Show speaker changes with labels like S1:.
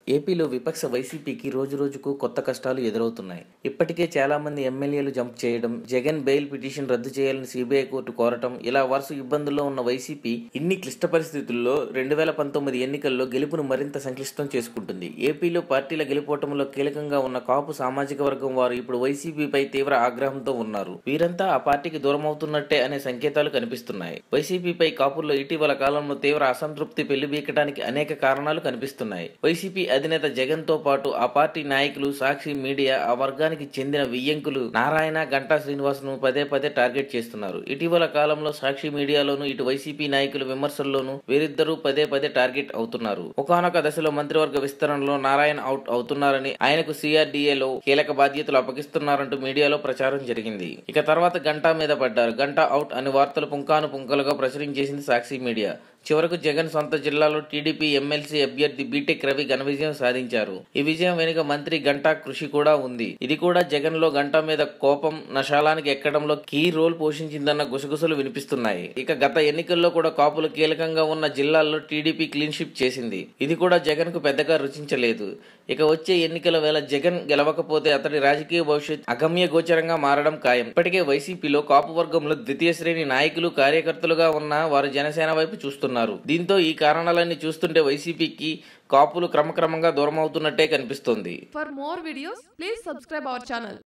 S1: ఏపీలో విపక్ష వైసీపీకి రోజురోజుకు కొత్త కష్టాలు ఎదురవుతున్నాయి. ఇప్పటికే చాలా మంది ఎమ్మెల్యేలు జంప్ చేయడం, జగన్ బెయిల్ పిటిషన్ రద్దు చేయాలని సీబీఐ కోర్టు కోరటం, ఇలా వరుస ఇబ్బందుల్లో ఉన్న వైసీపీ ఇన్ని క్లిష్ట పరిస్థితుల్లో 2019 ఎన్నికల్లో గెలుపును మరింత సంక్లిష్టం చేసుకుంటుంది. ఏపీలో పార్టీల గెలుపోటంలో కీలకంగా ఉన్న కాపు సామాజిక వర్గం వారు ఇప్పుడు వైసీపీపై తీవ్ర ఆగ్రహంతో ఉన్నారు. వీరంతా ఆ పార్టీకి దూరమవుతున్నట్టే అనే సంకేతాలు కనిపిస్తున్నాయి. వైసీపీపై కాపుల్లో ఇటీవల కాలంలో తీవ్ర అసంతృప్తి పెళ్లిబీకటానికి అనేక కారణాలు కనిపిస్తున్నాయి. వైసీపీ అధినేత జగన్ తో పాటు ఆ పార్టీ నాయకులు, సాక్షి మీడియా ఆ వర్గానికి చెందిన వియ్యంకులు నారాయణ, గంటా శ్రీనివాస్ ను పదే పదే టార్గెట్ చేస్తున్నారు. ఇటీవల కాలంలో సాక్షి మీడియాలోను, ఇటు వైసీపీ నాయకుల విమర్శల్లోనూ వీరిద్దరూ పదే పదే టార్గెట్ అవుతున్నారు. ఒకానొక దశలో మంత్రివర్గ విస్తరణలో నారాయణ అవుట్ అవుతున్నారని, ఆయనకు CRDAలో కీలక బాధ్యతలు అప్పగిస్తున్నారంటూ మీడియాలో ప్రచారం జరిగింది. ఇక తర్వాత గంటా మీద పడ్డారు. గంటా అవుట్ అని వార్తలు పుంకాను పుంకలుగా ప్రచురించేసింది సాక్షి మీడియా. చివరకు జగన్ సొంత జిల్లాలో టీడీపీ ఎమ్మెల్సీ అభ్యర్థి బీటెక్ రవి ఘన విజయం సాధించారు. ఈ విజయం వెనుక మంత్రి గంటా కృషి కూడా ఉంది. ఇది కూడా జగన్ లో గంటా మీద కోపం నశాలానికి ఎక్కడంలో కీ రోల్ పోషించిందన్న గుసగుసలు వినిపిస్తున్నాయి. ఇక గత ఎన్నికల్లో కూడా కాపులు కీలకంగా ఉన్న జిల్లాల్లో టీడీపీ క్లీన్ షిప్ చేసింది. ఇది కూడా జగన్ కు పెద్దగా రుచించలేదు. ఇక వచ్చే ఎన్నికల వేళ జగన్ గెలవకపోతే అతడి రాజకీయ భవిష్యత్ అగమ్య గోచరంగా మారడం ఖాయం. ఇప్పటికే వైసీపీలో కాపు వర్గంలో ద్వితీయ శ్రేణి నాయకులు, కార్యకర్తలుగా ఉన్న వారు జనసేన వైపు చూస్తున్నారు. దీంతో ఈ కారణాలన్నీ చూస్తుంటే వైసీపీకి కాపులు క్రమక్రమంగా దూరం అవుతున్నట్టే కనిపిస్తోంది.
S2: For more videos, please subscribe our channel.